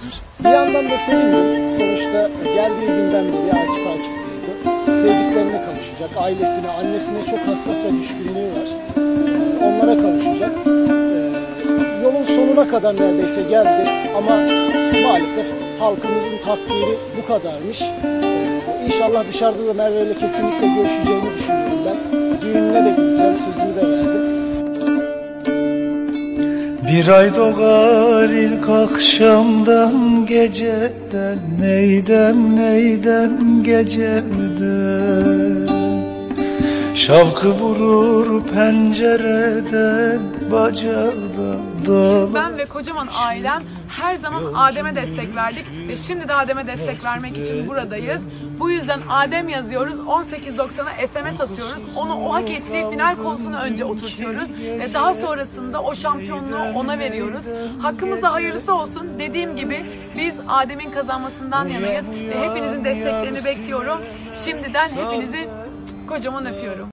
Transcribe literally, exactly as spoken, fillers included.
Bir yandan da sevindim. Sonuçta geldiği günden beri Akif Akif'teydi. Sevdiklerine kavuşacak. Ailesine, annesine çok hassas ve düşkünlüğü var. Onlara kavuşacak. Yolun sonuna kadar neredeyse geldi ama maalesef halkımızın takdiri bu kadarmış. İnşallah dışarıda da Merve ile kesinlikle görüşeceğini düşünüyorum ben. Düğününe de gideceğim, sözünü de verdim. Bir ay doğar ilk akşamdan geceden, neydem neydem geceden. Şavkı vurur pencereden, bacadan dağlar. Ben ve kocaman ailem her zaman Adem'e destek verdik ve şimdi de Adem'e destek vermek için buradayız. Bu yüzden Adem yazıyoruz, on sekiz doksana S M S atıyoruz. Onu o hak ettiği final koltuğuna önce oturtuyoruz ve daha sonrasında o şampiyonluğu ona veriyoruz. Hakkımızda hayırlısı olsun. Dediğim gibi biz Adem'in kazanmasından yanayız ve hepinizin desteklerini bekliyorum. Şimdiden hepinizi kocaman öpüyorum.